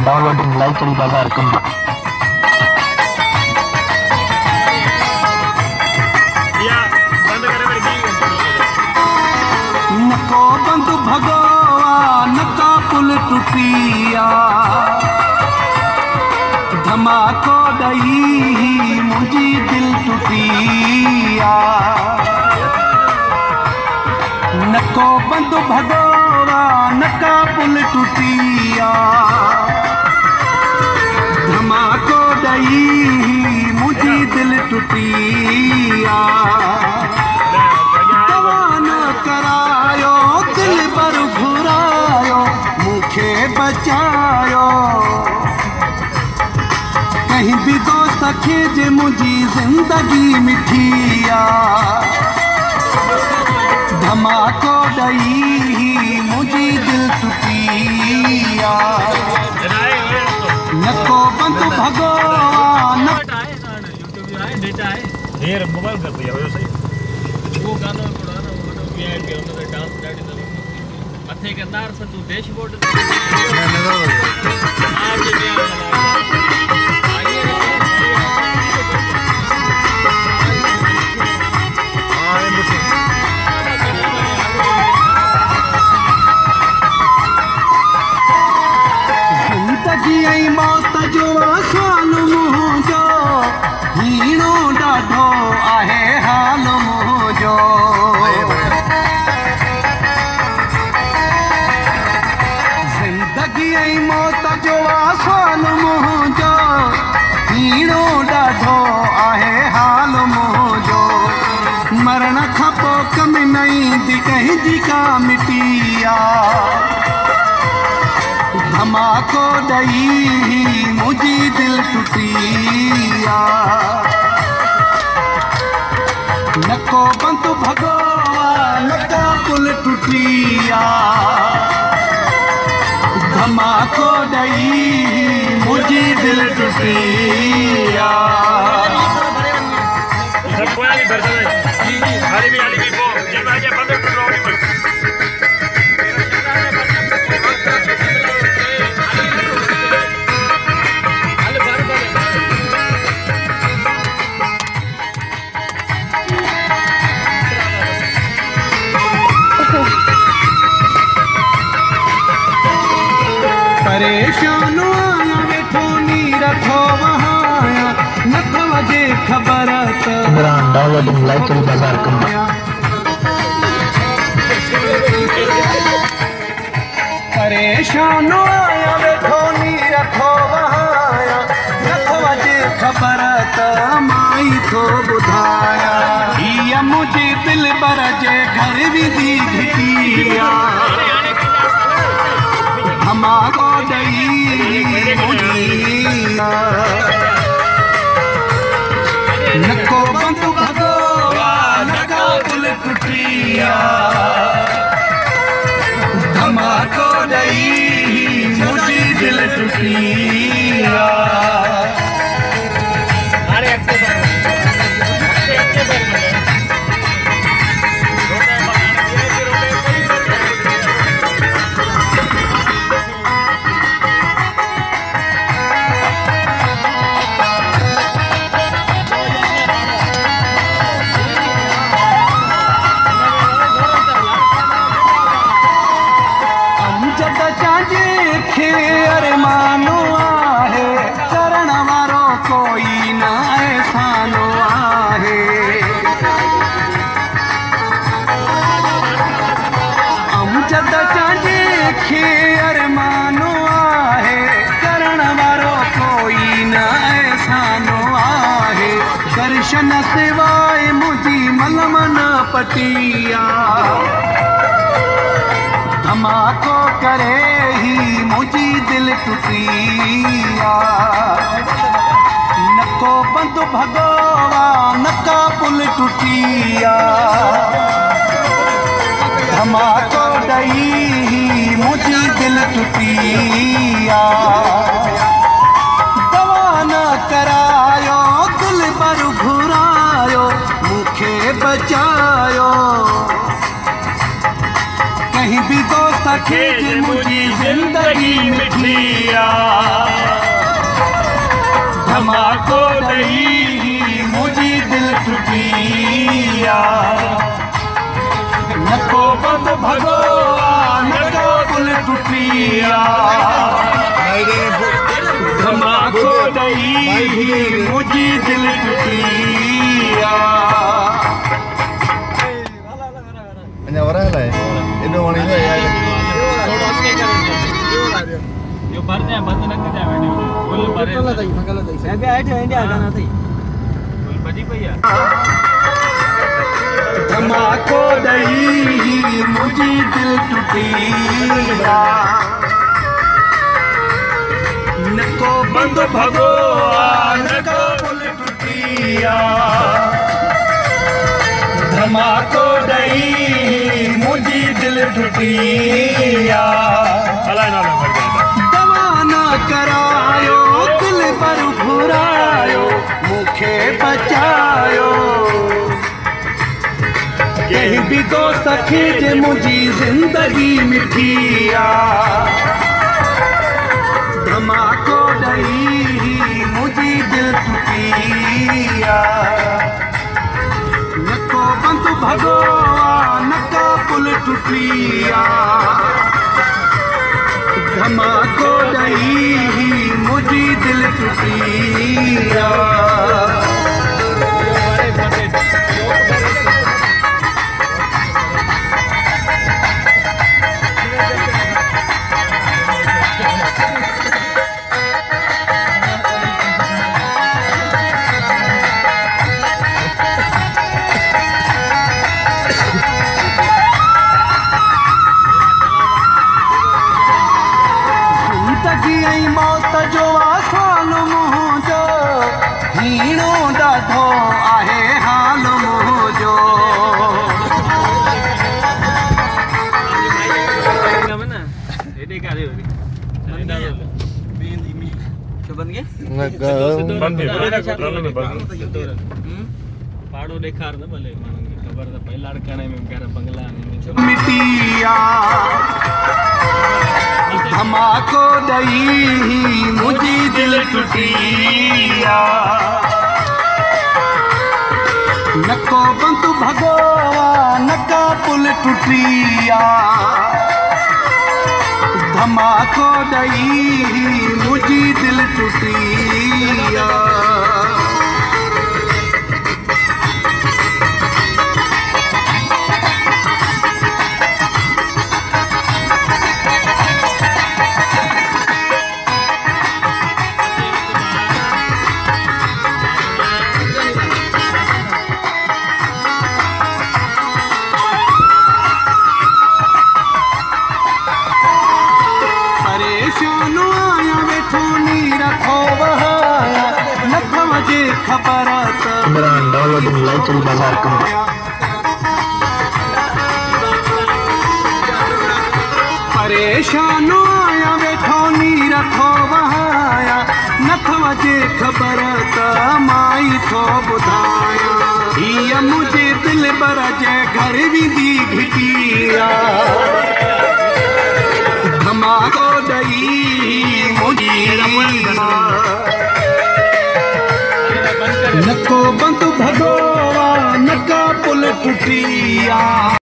Downloading live चली बाजार कम नको बंद भगवा नका पुल टुटिया धमाको डई मुझी दिल टुटिया नको बंद भगवा नका पुल टुटिया धमाको डई मुझी दिल टुटिया करायो दिल पर घुरायो मुखे बचायो कहीं भी दोस्त खींचे मुझी जिंदगी मिठिया धमाको डई मुझी दिल टुटिया नको बंद भगवान ढेर मोबाइल कर दिया वो गाना डांस मथे के अंदर से तू डैशबोर्ड जिंदगी आई मौत जो आसान मुझो हीणो ॾाढो आहे हाल मुझो जिंदगी आई मौत जो आसान मुझो हीणो ॾाढो आहे हाल मुझो मरण खां पोइ कम न ईंदी कंहिंजी का मिटिया धमाको डई मुझी दिल टुटिया नको बंद भगवा नका पुल टुटिया धमाको डई मुझी दिल टुटिया परेशान आया वेठो नी रखो वहां नथो वजे खबर डाउनलोडिंग लाइव चली बाजार कम परेशान आया वेठो नी रखो वहां नथो वजे खबर त माई थो बुधाया ये मुझे दिल बर जे घर विधी घिटिया धमाको डई मुझिया नको बंद भगवा नका पुल टुटिया धमाको डई मुझी दिल टुटिया अरे मानो आहे करण वारो कोई न ऐसानो आहे अमजद चांजे खे अरे मानो आहे करण वारो कोई न ऐसानो आहे दर्शन सिवाय मुझी मलमन पटिया धमाको करे ही मुझी दिल टुटिया नको बंद भगवा नका पुल टुटिया धमाको डई मुझी दिल टुटिया दवा न करायो दिल पर घुरायो मुखे बचायो कहीं भी दोस्त सखी मुझी जिंदगी मिठिया धमाको दही मुझी दिल टूटिया नको बंद भगो नको पुल टूटिया धमाको दही मुझी दिल टूटिया Hanya orang lah ya. Ini orang ini ya. यो भर्ने बंद न कर जावे फुल भरे चला दई मगला दई से अबे आटे इंडिया गाना थई फुल बजी भैया धमाको दही मुझी दिल टूटिया नको बंद भगो नको पुल टूटिया धमाको दही मुझी दिल टूटिया दवा ना करायो दिल पर घुरायो मुखे बचायो कहीं भी तो सखी जे मुझी जिंदगी मिठिया धमाको दही मुझी दिल टूटिया नको बंद भगो नका पुल टूटिया धमाको दही मुझी दिल टूटिया मौत जो आसाल मुंहिंजो हीणो ॾाढो आहे हाल मुंहिंजो पाड़ो ॾेखार न भले माण्हुनि खे ख़बर त पई लाड़काणे में घर बंगला मिटिया धमाको दही मुझी दिल टूटिया नको बंद भगो नका पुल टूटिया धमाको दही मुझी दिल टूटिया इमरान डाउनलोडिंग लाइव चली बाजार कंपनी परेशान आया वेठो नी रखो वहाया नथ वजे खबर त माई थो बुधाया हिया मुझे दिल बर जे घर विंदी घिटिया धमाको दई मुझी नको बंद भगो नका पुल टूटिया।